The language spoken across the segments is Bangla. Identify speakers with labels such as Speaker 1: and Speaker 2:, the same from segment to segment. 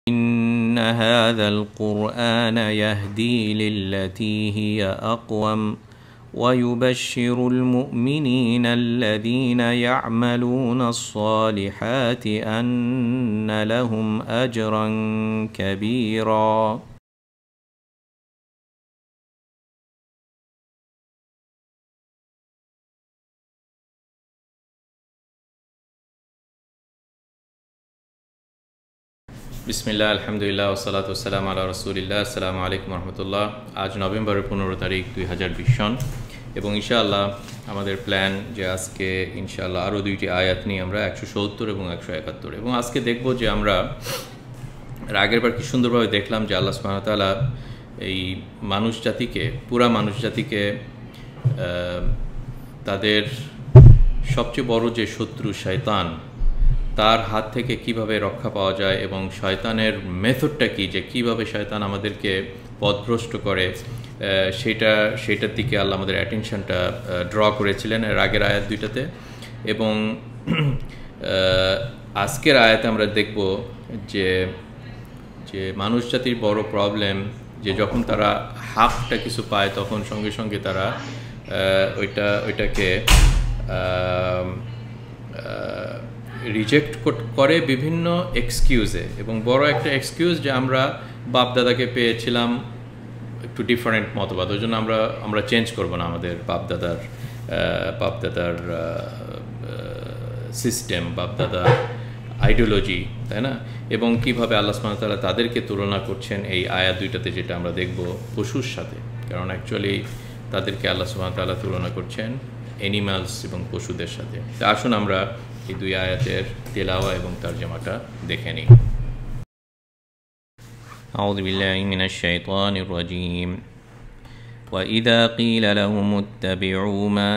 Speaker 1: إن هذا القرآن يهدي للتي هي أقوم ويبشر المؤمنين الذين يعملون الصالحات أن لهم أجرا كبيرا বিসমিল্লাহ আলহামদুলিল্লাহ ওয়াসসালাতু ওয়াসসালামু আলা রাসূলিল্লাহ। আসসালামু আলাইকুম রহমতুল্লাহ। আজ নভেম্বরের 15 তারিখ 2020 সন এবং ইনশাআল্লাহ আমাদের প্ল্যান যে আজকে ইনশাআল্লাহ আরও দুইটি আয়াত নিয়ে আমরা 170 এবং 171 এবং আজকে দেখব যে আমরা আগের বার কি সুন্দরভাবে দেখলাম যে আল্লাহ সুবহানাহু ওয়া তাআলা এই মানুষ জাতিকে পুরা মানুষ জাতিকে তাদের সবচেয়ে বড় যে শত্রু শয়তান তার হাত থেকে কিভাবে রক্ষা পাওয়া যায় এবং শয়তানের মেথডটা কি, যে কিভাবে শয়তান আমাদেরকে পথভ্রষ্ট করে সেটার দিকে আল্লাহ আমাদের অ্যাটেনশনটা ড্র করেছিলেন এর আগের আয়াত দুইটাতে। এবং আজকের আয়াতে আমরা দেখব যে যে মানুষ জাতির বড় প্রবলেম যে যখন তারা হাফটা কিছু পায় তখন সঙ্গে সঙ্গে তারা ওইটাকে রিজেক্ট করে বিভিন্ন এক্সকিউজে। এবং বড় একটা এক্সকিউজ যে আমরা বাপদাদাকে পেয়েছিলাম একটু ডিফারেন্ট মতবাদ, ওই জন্য আমরা চেঞ্জ করব না আমাদের বাপদাদার সিস্টেম, বাপদাদার আইডিওলজি, তাই না? এবং কিভাবে আল্লাহ সুবহানাহু ওয়া তাআলা তাদেরকে তুলনা করছেন এই আয়াত দুইটাতে, যেটা আমরা দেখব পশুর সাথে, কারণ অ্যাকচুয়ালি তাদেরকে আল্লাহ সুবহানাহু ওয়া তাআলা তুলনা করছেন অ্যানিমালস এবং পশুদের সাথে। তা আসুন আমরা এই দুই আয়াতের তেলাওয়া এবং তরজমাটা দেখে নিই। আউযু বিল্লাহি মিনাশ শাইতানির রাজীম। وَإِذَا قِيلَ لَهُمُ اتَّبِعُوا مَا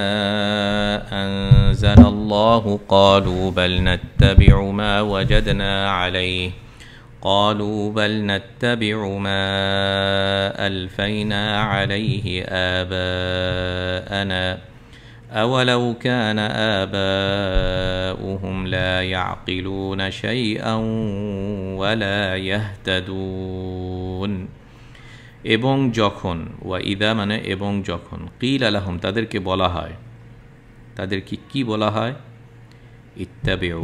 Speaker 1: أَنزَلَ اللَّهُ قَالُوا بَلْ نَتَّبِعُ مَا وَجَدْنَا عَلَيْهِ قَالُوا بَلْ نَتَّبِعُ مَا أَلْفَيْنَا عَلَيْهِ آبَاءَنَا أولو كان آباؤهم لا يعقلون شيئا ولا يهتدون। এবং যখন ওয়াইদা মানে এবং যখন কিল আলাহুম তাদেরকে বলা হয়, তাদেরকে কি বলা হয়? ইত্তাবিউ,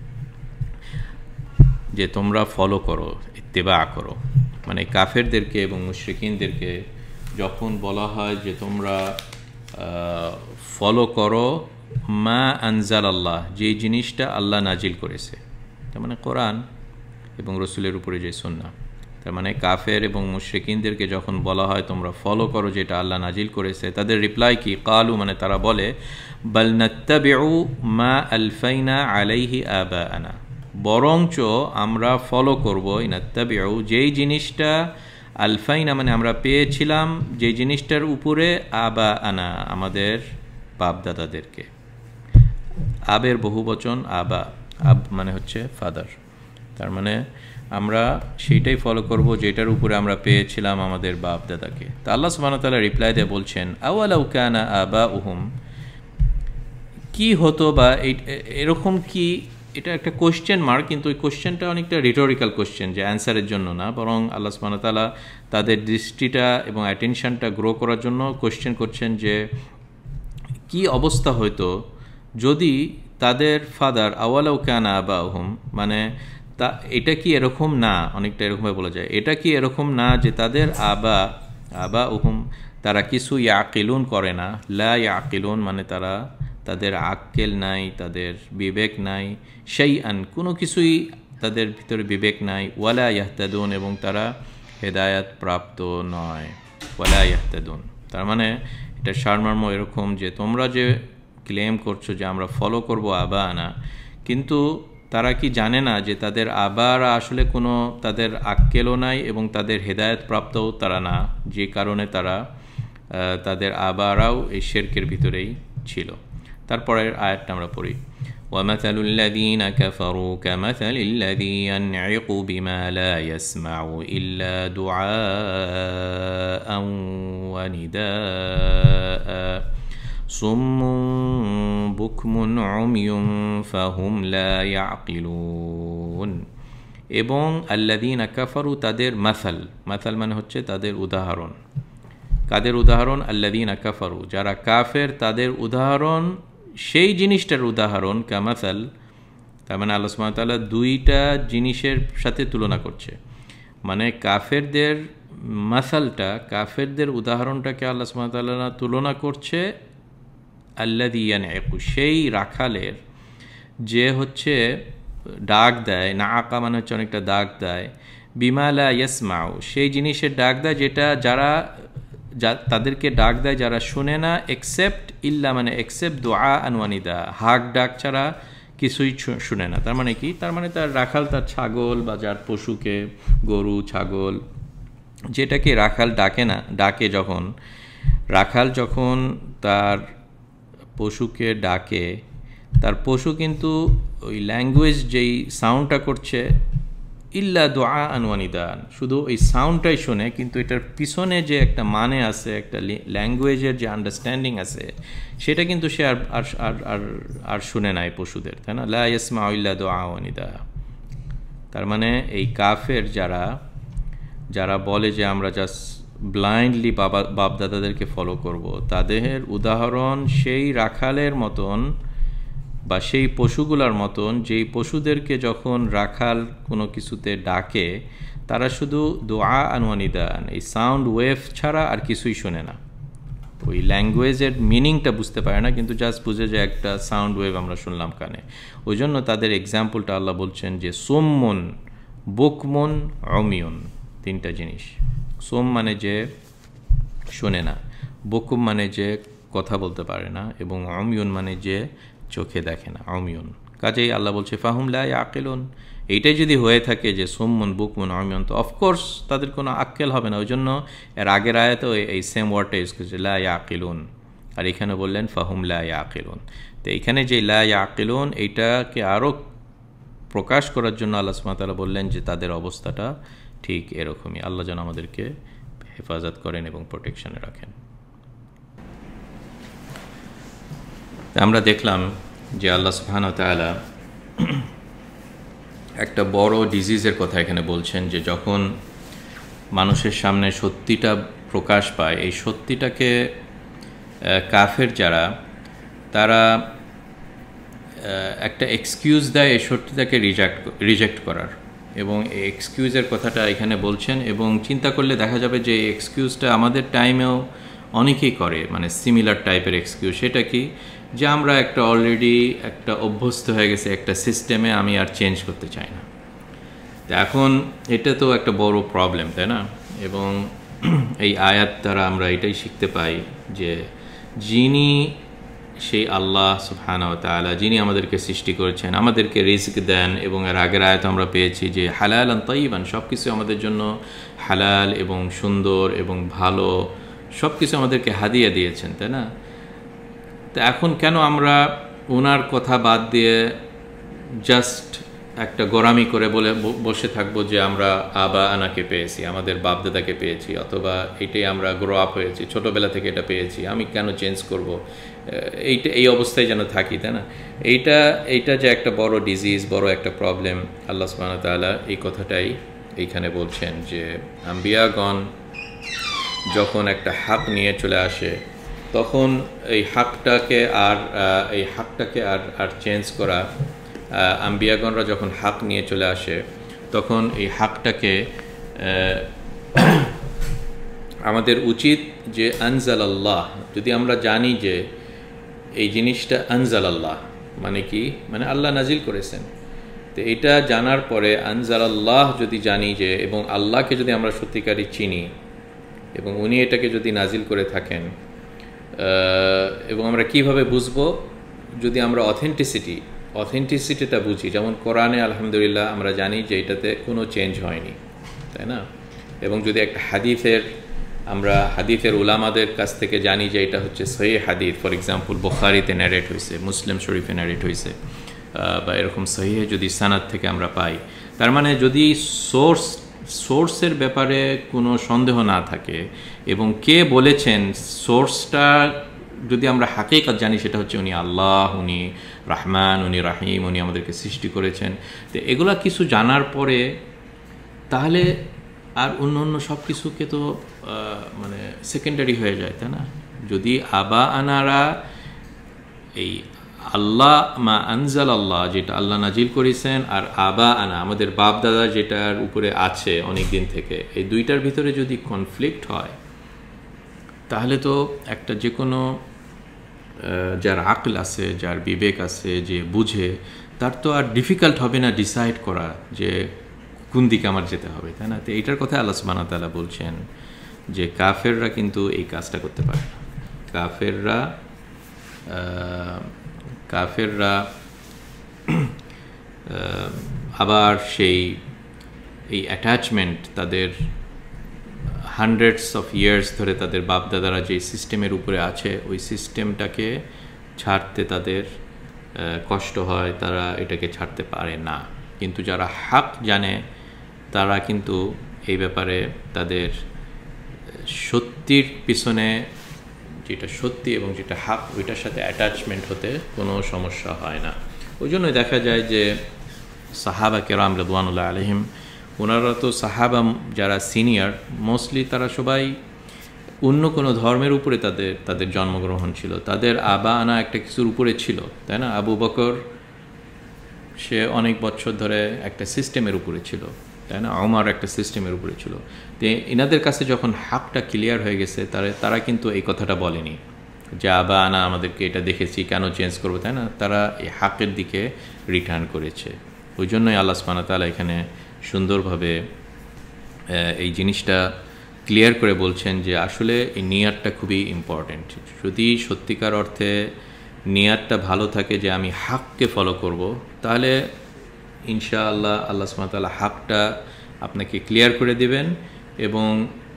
Speaker 1: যে তোমরা ফলো করো, ইত্তেবা করো। মানে কাফেরদেরকে এবং মুশরিকিনদেরকে যখন বলা হয় যে তোমরা ফলো করো মা আনজাল আল্লাহ, যে জিনিসটা আল্লাহ নাজিল করেছে, তার মানে কোরআন এবং রসুলের উপরে যে সুন্নাহ। তার মানে কাফের এবং মুশরিকিনদেরকে যখন বলা হয় তোমরা ফলো করো যেটা আল্লাহ নাজিল করেছে, তাদের রিপ্লাই কি? কালু মানে তারা বলে বাল নাত্তাবিউ মা আলফাইনা আলাইহি আবাআনা, বরঞ্চ আমরা ফলো করব নাত্তাবিউ যেই জিনিসটা আলফাইনা মানে আমরা পেয়েছিলাম, যে জিনিসটার উপরে আবা আনা আমাদের বাপদাদাদেরকে। আবের বহুবচন আবা, আব মানে হচ্ছে ফাদার, তার মানে আমরা সেইটাই ফলো করব যেটার উপরে আমরা পেয়েছিলাম আমাদের বাপদাদাকে। তা আল্লাহ সুবহানাহু ওয়া তাআলা রিপ্লাই দিয়ে বলছেন আওয়ালাউ কানা আবাউহুম, কি হতো বা এরকম কি, এটা একটা কোশ্চেন মার্ক, কিন্তু ওই কোশ্চেনটা অনেকটা রিটোরিক্যাল কোশ্চেন, যে অ্যান্সারের জন্য না, বরং আল্লাহ সুবহানাহু ওয়া তাআলা তাদের দৃষ্টিটা এবং অ্যাটেনশনটা গ্রো করার জন্য কোশ্চেন করছেন যে কি অবস্থা হতো যদি তাদের ফাদার আওয়ালাউ কানা আবাউহুম, মানে তা এটা কি এরকম না, অনেকটা এরকমভাবে বলা যায়, এটা কি এরকম না যে তাদের আবাউহুম তারা কিছু ইয়াকিলুন করে না, লা ইয়াকিলুন মানে তাদের আক্কেল নাই, তাদের বিবেক নাই, শাইআন কোনো কিছুই তাদের ভিতরে বিবেক নাই, ওয়ালা ইয়াহতাদুন এবং তারা হেদায়াত প্রাপ্ত নয়, ওয়ালা ইয়াহতাদুন। তার মানে এটা সারমর্ম এরকম যে তোমরা যে ক্লেম করছো যে আমরা ফলো করব আবা আনা, কিন্তু তারা কি জানে না যে তাদের আবারা আসলে কোনো তাদের আক্কেলও নাই এবং তাদের হেদায়েত প্রাপ্তও তারা না, যে কারণে তাদের আবারাও এই শিরকের ভিতরেই ছিল। তারপরের আয়াতটা আমরা পড়ি। وَمَثَلُ الَّذِينَ كَفَرُوا كَمَثَلِ الَّذِي يَنْعِقُ بِمَا لَا يَسْمَعُ إِلَّا دُعَاءً وَنِدَاءً صُمٌّ بُكْمٌ عُمْيٌ فَهُمْ لَا يَعْقِلُونَ। এবং আল্লাযীনা কাফারু তাদের মাসাল, মাসাল মানে হচ্ছে তাদের উদাহরণ। কাদের উদাহরণ? আল্লাযীনা কাফারু, যারা কাফের তাদের উদাহরণ, সেই জিনিসটার উদাহরণ কামাসাল। তার মানে আল্লাহ সুবহানাহু ওয়া তাআলা দুইটা জিনিসের সাথে তুলনা করছে। মানে কাফেরদের মাসালটা, কাফেরদের উদাহরণটাকে আল্লাহ সুবহানাহু ওয়া তাআলা তুলনা করছে আল্লাযী ইয়ানঈকু, সেই রাখালের যে হচ্ছে ডাক দেয়, নাআকা মানে হচ্ছে অনেকটা ডাক দেয়, বিমা লা ইয়াসমাউ, সেই জিনিসের ডাক দেয় যেটা যারা তাদেরকে ডাক দেয় যারা শুনে না, এক্সেপ্ট ইল্লা মানে এক্সেপ্ট দুআ আনওয়ানিদা, হাক ডাক ছাড়া কিছুই শুনে না। তার মানে কি? তার মানে তার রাখাল তার ছাগল বা যার পশুকে, গরু ছাগল, যেটাকে রাখাল ডাকে না, ডাকে যখন রাখাল যখন তার পশুকে ডাকে, তার পশু কিন্তু ওই ল্যাঙ্গুয়েজ যেই সাউন্ডটা করছে, ইল্লা দুআ আনওয়ানিদান, শুধু ওই সাউন্ডটাই শোনে, কিন্তু এটার পিছনে যে একটা মানে আছে, একটা ল্যাঙ্গুয়েজের যে আন্ডারস্ট্যান্ডিং আছে, সেটা কিন্তু সে আর আর আর আর শুনে নাই পশুদের, তাই না? লা ইয়াসমাউ ইল্লা দুআ ওয়ানিদা। তার মানে এই কাফের যারা বলে যে আমরা জাস্ট ব্লাইন্ডলি বাপদাদাদেরকে ফলো করব, তাদের উদাহরণ সেই রাখালের মতন বা সেই পশুগুলার মতন, যেই পশুদেরকে যখন রাখাল কোনো কিছুতে ডাকে, তারা শুধু দোয়া আনওয়ানিদান, এই সাউন্ড ওয়েভ ছাড়া আর কিছুই শোনে না, ওই ল্যাঙ্গুয়েজের মিনিংটা বুঝতে পারে না, কিন্তু জাস্ট বুঝে যে একটা সাউন্ড ওয়েভ আমরা শুনলাম কানে। ওই জন্য তাদের এক্সাম্পলটা আল্লাহ বলছেন যে সোমমন, বুকমন, অমিয়ন, তিনটা জিনিস। সোম মানে যে শোনে না, বুকুম মানে যে কথা বলতে পারে না, এবং অমিয়ন মানে যে চোখে দেখে না, অমিয়ন। কাজেই আল্লাহ বলছে ফাহুম লা ইয়াকিলুন। এইটাই যদি হয়ে থাকে যে সোমমন, বুকমন, অমিয়ন, তো অফকোর্স তাদের কোনো আক্কেল হবে না। ওই জন্য এর আগের আয়াতেও এই সেম ওয়ার্ডটা ইউজ করছে, লা ইয়াকিলুন, আর এখানে বললেন ফাহুম লা ইয়াকিলুন। তো এইখানে যে লা ইয়াকিলুন, এইটাকে আরও প্রকাশ করার জন্য আল্লাহ সুবহানাহু ওয়া তাআলা বললেন যে তাদের অবস্থাটা ঠিক এরকমই। আল্লাহ যেন আমাদেরকে হেফাজত করেন এবং প্রোটেকশনে রাখেন। আমরা দেখলাম যে আল্লাহ সুবহানাহু ওয়া তাআলা একটা বড় ডিজিজের কথা এখানে বলছেন, যে যখন মানুষের সামনে সত্যিটা প্রকাশ পায়, এই সত্যিটাকে কাফের যারা, তারা একটা এক্সকিউজ দেয় এই সত্যিটাকে রিজেক্ট করার, এবং এই এক্সকিউজের কথাটা এখানে বলছেন। এবং চিন্তা করলে দেখা যাবে যে এই এক্সকিউজটা আমাদের টাইমেও অনেকেই করে, মানে সিমিলার টাইপের এক্সকিউজ। সেটা কি? যে আমরা একটা অলরেডি একটা অভ্যস্ত হয়ে গেছে একটা সিস্টেমে, আমি আর চেঞ্জ করতে চাই না। তো এখন এটা তো একটা বড় প্রবলেম, তাই না? এবং এই আয়াত দ্বারা আমরা এটাই শিখতে পাই যে যিনি সেই আল্লাহ সুবহানাহু ওয়া তাআলা, যিনি আমাদেরকে সৃষ্টি করেছেন, আমাদেরকে রিজক দেন, এবং এর আগের আয়াত আমরা পেয়েছি যে হালালান তাইয়িবান, সব কিছু আমাদের জন্য হালাল এবং সুন্দর এবং ভালো, সব কিছু আমাদেরকে হাদিয়া দিয়েছেন, তাই না? তো এখন কেন আমরা ওনার কথা বাদ দিয়ে জাস্ট একটা গোরামি করে বলে বসে থাকবো যে আমরা আবা আনাকে পেয়েছি, আমাদের বাপদাদাকে পেয়েছি, অথবা এটাই আমরা গ্রো আপ হয়েছি, ছোটোবেলা থেকে এটা পেয়েছি, আমি কেন চেঞ্জ করব? এই অবস্থায় যেন থাকি, তাই না? এইটা যে একটা বড় ডিজিজ, বড় একটা প্রবলেম। আল্লাহ সুবহানাহু ওয়া তাআলা এই কথাটাই এইখানে বলছেন যে আম্বিয়াগণ যখন একটা হক নিয়ে চলে আসে, তখন এই হকটাকে আর চেঞ্জ করা, আম্বিয়াগণরা যখন হক নিয়ে চলে আসে, তখন এই হকটাকে আমাদের উচিত যে আনজালাল্লাহ, যদি আমরা জানি যে এই জিনিসটা আনজালাল্লাহ মানে কি, মানে আল্লাহ নাজিল করেছেন, তো এটা জানার পরে আনজালাল্লাহ যদি জানি যে, এবং আল্লাহকে যদি আমরা সত্যিকারই চিনি, এবং উনি এটাকে যদি নাজিল করে থাকেন, এবং আমরা কিভাবে বুঝবো? যদি আমরা অথেন্টিসিটিটা বুঝি। যেমন কোরআনে আলহামদুলিল্লাহ আমরা জানি যে এটাতে কোনো চেঞ্জ হয়নি, তাই না? এবং যদি একটা আমরা হাদিসের উলামাদের কাছ থেকে জানি যে এটা হচ্ছে সহিহ হাদিস, ফর এক্সাম্পল বুখারীতে ন্যারেট হয়েছে, মুসলিম শরীফে ন্যারেট হয়েছে, বা এরকম সহিহ যদি সানাদ থেকে আমরা পাই, তার মানে যদি সোর্সের ব্যাপারে কোনো সন্দেহ না থাকে, এবং কে বলেছেন সোর্সটা যদি আমরা হাকিকত জানি সেটা হচ্ছে উনি আল্লাহ, উনি রহমান, উনি রাহিম, উনি আমাদেরকে সৃষ্টি করেছেন। তো এগুলা কিছু জানার পরে তাহলে আর অন্য অন্য সব কিছুকে তো মানে সেকেন্ডারি হয়ে যায়, তাই না? যদি আবা আনারা এই আল্লাহ মা আনজাল আল্লাহ, যেটা আল্লাহ নাজিল করেছেন, আর আবা আনা আমাদের বাপ দাদা যেটার উপরে আছে অনেক দিন থেকে, এই দুইটার ভিতরে যদি কনফ্লিক্ট হয় তাহলে তো একটা যে কোনো যার আকল আছে, যার বিবেক আছে, যে বুঝে, তার তো আর ডিফিকাল্ট হবে না ডিসাইড করা যে কোন দিকে আমার যেতে হবে, তাই না? তো এইটার কথা আল্লাহ সুবহানাহু ওয়া তাআলা বলছেন যে কাফেররা কিন্তু এই কাজটা করতে পারে না। কাফেররা আবার সেই এই অ্যাটাচমেন্ট তাদের হান্ড্রেডস অফ ইয়ার্স ধরে তাদের বাপদাদারা যে সিস্টেমের উপরে আছে, ওই সিস্টেমটাকে ছাড়তে তাদের কষ্ট হয়, তারা এটাকে ছাড়তে পারে না। কিন্তু যারা হক জানে তারা কিন্তু এই ব্যাপারে তাদের সত্যির পিছনে, যেটা সত্যি এবং যেটা হক, ওইটার সাথে অ্যাটাচমেন্ট হতে কোনো সমস্যা হয় না। ওই জন্যই দেখা যায় যে সাহাবা কেরাম রিদওয়ানুল্লাহ আলাইহিম, ওনারা তো সাহাবা যারা সিনিয়র, মোস্টলি তারা সবাই অন্য কোনো ধর্মের উপরে তাদের জন্মগ্রহণ ছিল, তাদের আবা আনা একটা কিছুর উপরে ছিল, তাই না? আবু বকর সে অনেক বছর ধরে একটা সিস্টেমের উপরে ছিল, তাই না? ওমর একটা সিস্টেমের উপরে ছিল। তো এনাদের কাছে যখন হাকটা ক্লিয়ার হয়ে গেছে, তারা কিন্তু এই কথাটা বলেনি যে আবা আনা আমাদেরকে এটা দেখেছি, কেন চেঞ্জ করবো, তাই না? তারা এই হাকের দিকে রিটার্ন করেছে। ওই জন্যই আল্লাহ সুবহানাহু ওয়া তাআলা এখানে সুন্দরভাবে এই জিনিসটা ক্লিয়ার করে বলছেন যে আসলে এই নিয়াতটা খুবই ইম্পর্ট্যান্ট। যদি সত্যিকার অর্থে নিয়াতটা ভালো থাকে যে আমি হাককে ফলো করব, তাহলে ইনশাআল্লাহ আল্লাহ সুবহানাহু ওয়া তাআলা হাকটা আপনাকে ক্লিয়ার করে দিবেন। এবং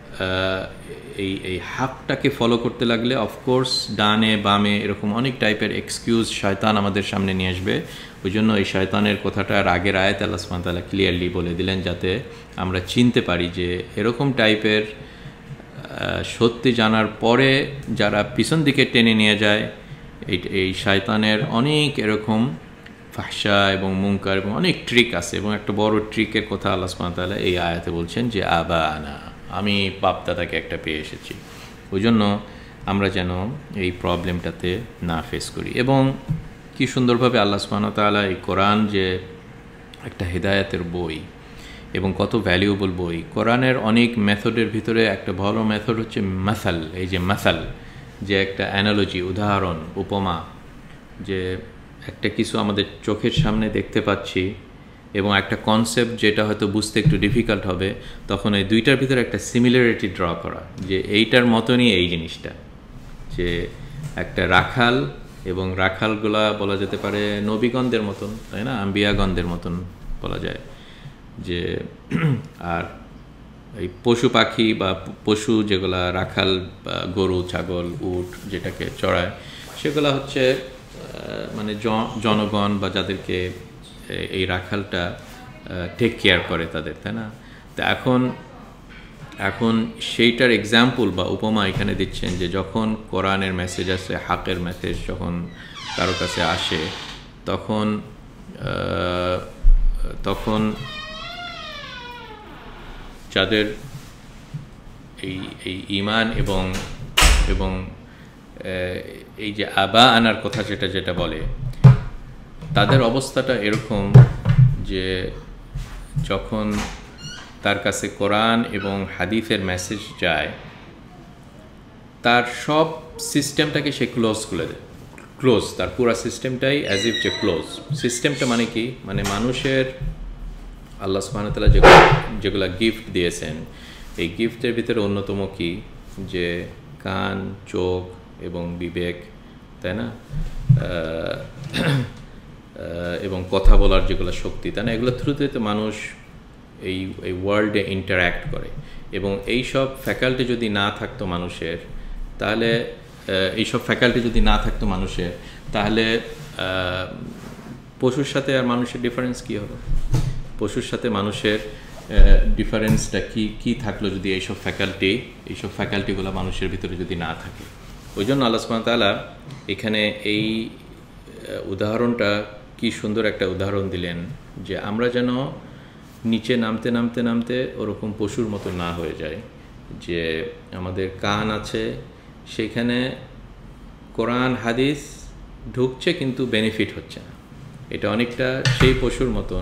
Speaker 1: এই হাকটাকে ফলো করতে লাগলে অফকোর্স ডানে বামে এরকম অনেক টাইপের এক্সকিউজ শয়তান আমাদের সামনে নিয়ে আসবে। ওই জন্য এই শয়তানের কথাটা আগের আয়াতে আল্লাহ সুবহানাহু ওয়া তাআলা ক্লিয়ারলি বলে দিলেন, যাতে আমরা চিনতে পারি যে এরকম টাইপের সত্যি জানার পরে যারা পিছন দিকে টেনে নিয়ে যায়, এই শয়তানের অনেক এরকম ফাহশা এবং মুনকার এবং অনেক ট্রিক আছে। এবং একটা বড় ট্রিকের কথা আল্লাহ সুবহানাহু ওয়া তাআলা এই আয়াতে বলছেন যে আবা আনা, আমি বাপদাদাকে একটা পেয়ে এসেছি। ওই জন্য আমরা যেন এই প্রবলেমটাতে না ফেস করি। এবং কি সুন্দরভাবে আল্লাহ সুবহানাহু ওয়া তাআলা এই কোরআন যে একটা হেদায়েতের বই এবং কত ভ্যালুয়েবল বই, কোরআনের অনেক মেথডের ভিতরে একটা ভালো মেথড হচ্ছে মাসাল। এই যে মাসাল, যে একটা অ্যানালজি, উদাহরণ, উপমা, যে একটা কিছু আমাদের চোখের সামনে দেখতে পাচ্ছি এবং একটা কনসেপ্ট যেটা হয়তো বুঝতে একটু ডিফিকাল্ট হবে, তখন এই দুইটার ভিতরে একটা সিমিলারিটি ড্র করা, যে এইটার মতনই এই জিনিসটা, যে একটা রাখাল এবং রাখালগুলা বলা যেতে পারে নবীগণদের মতন, তাই না? আম্বিয়াগণদের মতন বলা যায়। যে আর এই পশু পাখি বা পশু যেগুলা রাখাল, গরু, ছাগল, উট যেটাকে চড়ায়, সেগুলা হচ্ছে মানে জনগণ বা যাদেরকে এই রাখালটা টেক কেয়ার করে তাদের, তাই না? তো এখন সেইটার এক্সাম্পল বা উপমা এখানে দিচ্ছেন যে যখন কোরআনের মেসেজ আসে, হাকের মেসেজ যখন কারো কাছে আসে, তখন যাদের এই ঈমান এবং এই যে আবা আনার কথা যেটা বলে, তাদের অবস্থাটা এরকম যে যখন তার কাছে কোরআন এবং হাদিসের মেসেজ যায়, তার সব সিস্টেমটাকে সে ক্লোজ করে দেয়। ক্লোজ, তার পুরো সিস্টেমটাই অ্যাজ ইফ যে ক্লোজ। সিস্টেমটা মানে কি? মানে মানুষের আল্লাহ সুবহানাহু ওয়া তাআলা যেগুলা গিফট দিয়েছেন, এই গিফটের ভিতরে অন্যতম কি? যে কান, চোখ এবং বিবেক, তাই না? এবং কথা বলার যেগুলো শক্তি, তাই না? এগুলো থ্রুতে তো মানুষ এই ওয়ার্ল্ডে ইন্টারঅ্যাক্ট করে। এবং এই সব ফ্যাকাল্টি যদি না থাকতো মানুষের, তাহলে তাহলে পশুর সাথে আর মানুষের ডিফারেন্স কী হলো? পশুর সাথে মানুষের ডিফারেন্সটা কি থাকলো যদি এইসব ফ্যাকাল্টিগুলো মানুষের ভিতরে যদি না থাকে? ওই জন্য আল্লাহ সুবহানাহু ওয়া তাআলা এখানে এই উদাহরণটা কি সুন্দর একটা উদাহরণ দিলেন যে আমরা যেন নিচে নামতে নামতে নামতে ওরকম পশুর মতো না হয়ে যায়, যে আমাদের কান আছে, সেখানে কোরআন হাদিস ঢুকছে কিন্তু বেনিফিট হচ্ছে না। এটা অনেকটা সেই পশুর মতন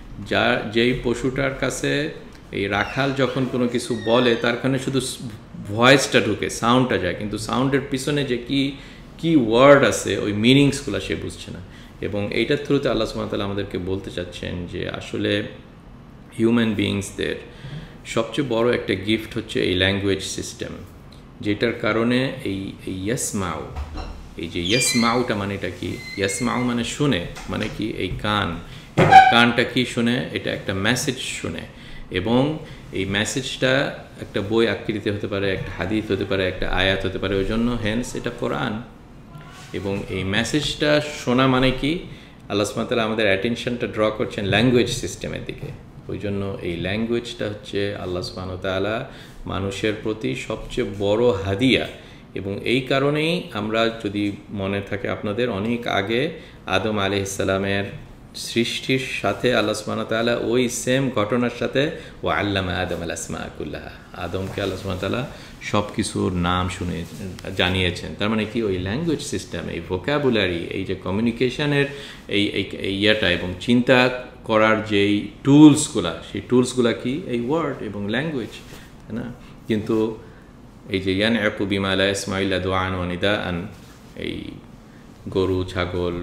Speaker 1: যেই পশুটার কাছে এই রাখাল যখন কোনো কিছু বলে তার কারণে শুধু ভয়েসটা ঢুকে, সাউন্ডটা যায়, কিন্তু সাউন্ডের পিছনে যে কি ওয়ার্ড আছে ওই মিনিংসগুলো সে বুঝছে না। এবং এইটার থ্রুতে আল্লাহ সুবহানাহু ওয়া তাআলা আমাদেরকে বলতে চাচ্ছেন যে আসলে হিউম্যান বিইংসদের সবচেয়ে বড় একটা গিফট হচ্ছে এই ল্যাঙ্গুয়েজ সিস্টেম, যেটার কারণে এই ইয়াসমাউ, এই যে ইয়াসমাউটা মানে এটা কি, ইয়াসমাউ মানে শুনে, মানে কি এই কান, এবং কানটা কি শুনে, এটা একটা মেসেজ শুনে, এবং এই মেসেজটা একটা বই আকৃতি হতে পারে, একটা হাদিস হতে পারে, একটা আয়াত হতে পারে, ওই জন্য হেন্স এটা কোরআন। এবং এই মেসেজটা শোনা মানে কি, আল্লাহ সুবহানাহু ওয়া তাআলা আমাদের অ্যাটেনশনটা ড্র করছেন ল্যাঙ্গুয়েজ সিস্টেমের দিকে। ওই জন্য এই ল্যাঙ্গুয়েজটা হচ্ছে আল্লাহ সুবহানাহু ওয়া তাআলা মানুষের প্রতি সবচেয়ে বড় হাদিয়া। এবং এই কারণেই আমরা, যদি মনে থাকে আপনাদের, অনেক আগে আদম আলাইহিস সালামের সৃষ্টির সাথে আল্লাহ সুবহানাহু ওয়া তাআলা ওই সেম ঘটনার সাথে ও আল্লামা আদম আল আসমা কুল্লাহা, আদমকে আল্লাহ সুবহানাহু ওয়া তাআলা সব কিছুর নাম শুনে জানিয়েছেন। তার মানে কি, ওই ল্যাঙ্গুয়েজ সিস্টেম, এই ভোকাবুলারি, এই যে কমিউনিকেশনের এই ইয়েটা এবং চিন্তা করার যেই টুলসগুলা, সেই টুলসগুলা কি, এই ওয়ার্ড এবং ল্যাঙ্গুয়েজ, তাই না? কিন্তু এই যে ইয়ানআকু বিমা লা ইয়াসমাউ ইল্লা দুআআন ওয়া নিদাআন, এই গরু, ছাগল,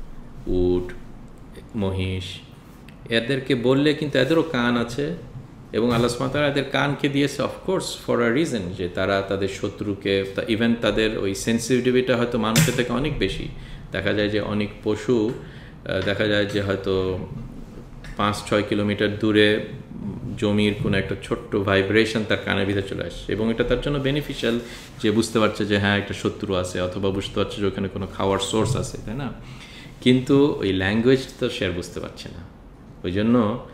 Speaker 1: উট, মহিষ, এদেরকে বললে কিন্তু এদেরও কান আছে, এবং আল্লাহ সুবহানাহু ওয়া তাআলা এদের কানকে দিয়েছে অফকোর্স ফর আ রিজন, যে তারা তাদের শত্রুকে, ইভেন তাদের ওই সেন্সিটিভিটা হয়তো মানুষের থেকে অনেক বেশি। দেখা যায় যে অনেক পশু, দেখা যায় যে হয়তো 5-6 কিলোমিটার দূরে জমির কোনো একটা ছোট্ট ভাইব্রেশন তার কানের ভিতরে চলে আসছে, এবং এটা তার জন্য বেনিফিশিয়াল, যে বুঝতে পারছে যে হ্যাঁ একটা শত্রু আছে, অথবা বুঝতে পারছে যে ওখানে কোনো খাওয়ার সোর্স আছে, তাই না? কিন্তু ওই ল্যাঙ্গুয়েজ তো সে আর বুঝতে পারছে না। ওই জন্য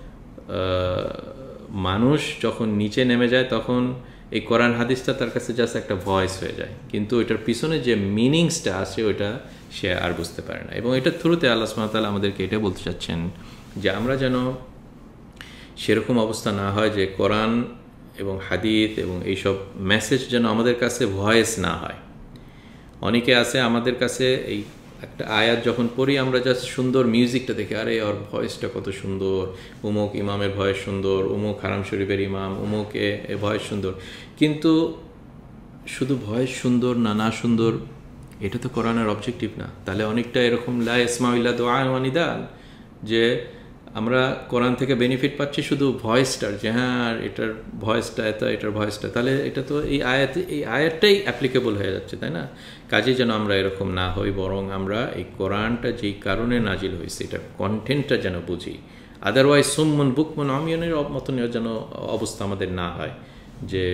Speaker 1: মানুষ যখন নিচে নেমে যায় তখন এই কোরআন হাদিসটা তার কাছে জাস্ট একটা ভয়েস হয়ে যায়, কিন্তু ওইটার পিছনে যে মিনিংসটা আছে ওইটা সে আর বুঝতে পারে না। এবং এটার থ্রুতে আল্লাহ সুবহানাহু ওয়া তাআলা আমাদেরকে এটা বলতে চাচ্ছেন যে আমরা যেন সেরকম অবস্থা না হয় যে কোরআন এবং হাদিস এবং এইসব মেসেজ যেন আমাদের কাছে ভয়েস না হয়। অনেকে আছে আমাদের কাছে এই একটা আয়াত যখন পড়ি আমরা জাস্ট সুন্দর মিউজিকটা দেখে, আরে ওর ভয়েসটা কত সুন্দর, উমুক ইমামের ভয়েস সুন্দর, উমুক হারাম শরীফের ইমাম, উমুক এ ভয়েস সুন্দর, কিন্তু শুধু ভয়েস সুন্দর না সুন্দর এটা তো কোরআনের অবজেক্টিভ না। তাহলে অনেকটা এরকম লা ইয়াসমাউ ইল্লা দুআআন ওয়া নিদাআন, যে আমরা কোরআন থেকে বেনিফিট পাচ্ছি শুধু ভয়েসটার, যে হ্যাঁ এটার ভয়েসটা এত, এটার ভয়েসটা, তাহলে এটা তো এই আয়াতটাই অ্যাপ্লিকেবল হয়ে যাচ্ছে, তাই না? কাজে যেন আমরা এরকম না হই, বরং আমরা এই কোরআনটা যেই কারণে নাজিল হয়েছে এটার কন্টেন্টটা যেন বুঝি। আদারওয়াইজ সুম্মুন বুকমুন আময়ুনের মতন যেন অবস্থা আমাদের না হয়, যে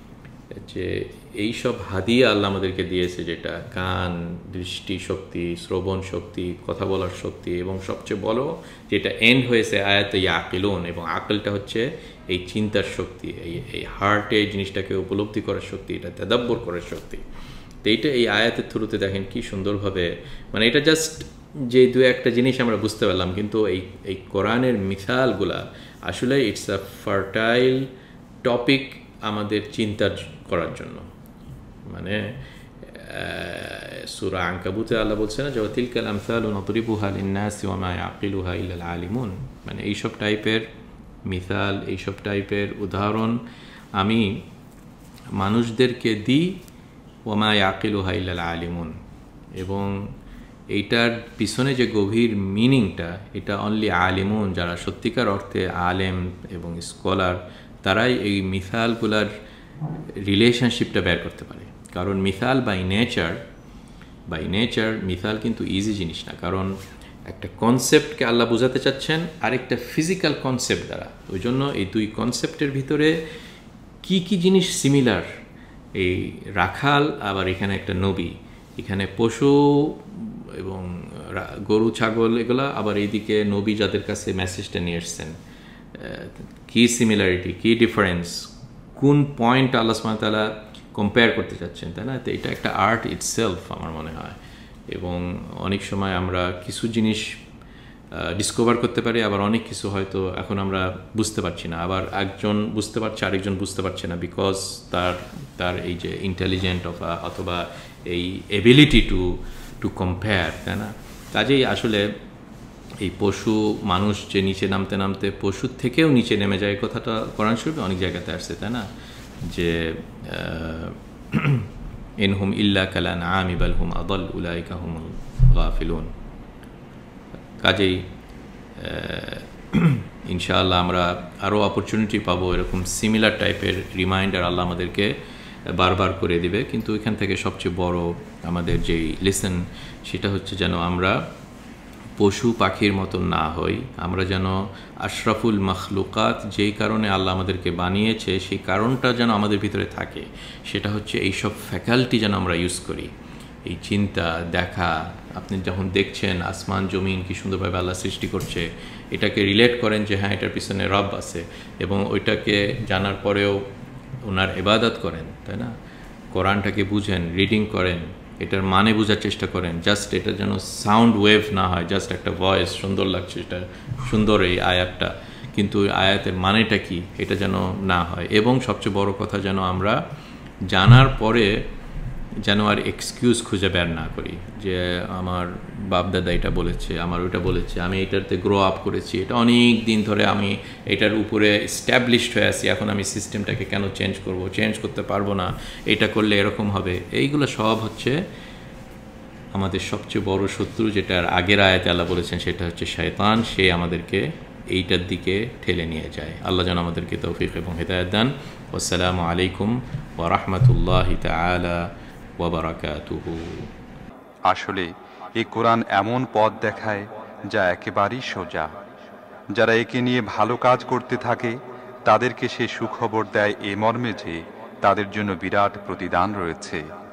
Speaker 1: এইসব হাদিয়া আল্লাহ আমাদেরকে দিয়েছে, যেটা কান, দৃষ্টি শক্তি, শ্রবণ শক্তি, কথা বলার শক্তি, এবং সবচেয়ে বড় যেটা এন্ড হয়েছে আয়াতে ইয়াকিলুন, এবং আকলটা হচ্ছে এই চিন্তার শক্তি, এই হার্টে এই জিনিসটাকে উপলব্ধি করার শক্তি, এটা তাদাব্বুর করার শক্তি। তো এইটা এই আয়াতের থ্রুতে দেখেন কি সুন্দরভাবে, মানে এটা জাস্ট যে দু একটা জিনিস আমরা বুঝতে পারলাম, কিন্তু এই কোরআনের মিসালগুলা আসলে ইটস আ ফার্টাইল টপিক আমাদের চিন্তা করার জন্য। মানে সূরা আনকাবুতে আল্লাহ বলছে না যে তিলকাল আমসালু নাদরিবুহা লিন-নাসি ওয়া মা ইয়াকিলুহা ইল্লা আল-আলিমুন, মানে এইসব টাইপের মিসাল, এইসব টাইপের উদাহরণ আমি মানুষদেরকে দিই, ওয়া মা ইয়াকিলুহা ইল্লা আল-আলিমুন, এবং এইটার পিছনে যে গভীর মিনিংটা এটা অনলি আলিমুন, যারা সত্যিকার অর্থে আলেম এবং স্কলার, তারাই এই মিসালগুলার রিলেশনশিপটা বের করতে পারে। কারণ মিসাল বাই নেচার মিসাল কিন্তু ইজি জিনিস না, কারণ একটা কনসেপ্টকে আল্লাহ বোঝাতে চাচ্ছেন আরেকটা ফিজিক্যাল কনসেপ্ট দ্বারা। ওই জন্য এই দুই কনসেপ্টের ভিতরে কি কি জিনিস সিমিলার, এই রাখাল আবার এখানে একটা নবী, এখানে পশু এবং গরু ছাগল এগুলা, আবার এইদিকে নবী যাদের কাছে মেসেজটা নিয়ে এসছেন, কি সিমিলারিটি, কি ডিফারেন্স, কোন পয়েন্ট আল্লাহ সুবহানাহু ওয়া তাআলা কম্পেয়ার করতে চাচ্ছেন, তাই না? তো এটা একটা আর্ট ইটসেলফ আমার মনে হয়। এবং অনেক সময় আমরা কিছু জিনিস ডিসকভার করতে পারি, আবার অনেক কিছু হয়তো এখন আমরা বুঝতে পারছি না, আবার একজন বুঝতে পারছে আরেকজন বুঝতে পারছে না, বিকজ তার এই যে ইন্টেলিজেন্ট অথবা এই এবিলিটি টু কম্পেয়ার, তাই না? কাজেই আসলে এই পশু মানুষ যে নিচে নামতে নামতে পশুর থেকেও নিচে নেমে যায়, কথাটা কোরআন শরীফে অনেক জায়গাতে আসছে, তাই না? যে ইনহুম ইল্লা কালানআমি বাল হুম আদাল উলাইকা হুমুল গাফিলুন। কাজেই ইনশাআল্লাহ আমরা আরও অপরচুনিটি পাবো, এরকম সিমিলার টাইপের রিমাইন্ডার আল্লাহ আমাদেরকে বারবার করে দিবে। কিন্তু এখান থেকে সবচেয়ে বড় আমাদের যেই লেসন, সেটা হচ্ছে যেন আমরা পশু পাখির মতন না হই, আমরা যেন আশরাফুল মখলুকাত, যেই কারণে আল্লাহ আমাদেরকে বানিয়েছে সেই কারণটা যেন আমাদের ভিতরে থাকে। সেটা হচ্ছে এইসব ফ্যাকাল্টি যেন আমরা ইউজ করি, এই চিন্তা, দেখা। আপনি যখন দেখছেন আসমান জমিন কি সুন্দরভাবে আল্লাহ সৃষ্টি করছে, এটাকে রিলেট করেন যে হ্যাঁ এটার পিছনে রব আছে, এবং ওইটাকে জানার পরেও ওনার ইবাদত করেন, তাই না? কোরআনটাকে বুঝেন, রিডিং করেন, এটার মানে বোঝার চেষ্টা করেন। জাস্ট এটা যেন সাউন্ড ওয়েভ না হয়, জাস্ট একটা ভয়েস, সুন্দর লাগছে, এটা সুন্দর এই আয়াতটা, কিন্তু আয়াতের মানেটা কি এটা যেন না হয়। এবং সবচেয়ে বড় কথা, যেন আমরা জানার পরে যেন আর এক্সকিউজ খুঁজে বের না করি যে আমার বাপদাদা এটা বলেছে, আমার ওইটা বলেছে, আমি এটাতে গ্রো আপ করেছি, এটা অনেক দিন ধরে আমি এটার উপরে এস্টাবলিশড হয়ে আছি, এখন আমি সিস্টেমটাকে কেন চেঞ্জ করতে পারবো না, এটা করলে এরকম হবে। এইগুলো সব হচ্ছে আমাদের সবচেয়ে বড় শত্রু, যেটার আগের আয়াতে আল্লাহ বলেছেন, সেটা হচ্ছে শয়তান। সে আমাদেরকে এইটার দিকে ঠেলে নিয়ে যায়। আল্লাহ যেন আমাদেরকে তৌফিক এবং হেদায়েত দান। আসসালামু আলাইকুম ওয়া রাহমাতুল্লাহি তাআলা ওয়া বারাকাতুহু।
Speaker 2: আসলে এই কোরআন এমন পথ দেখায় যা একেবারেই সোজা। যারা একে নিয়ে ভালো কাজ করতে থাকে তাদেরকে সে সুখবর দেয় এ মর্মে যে তাদের জন্য বিরাট প্রতিদান রয়েছে।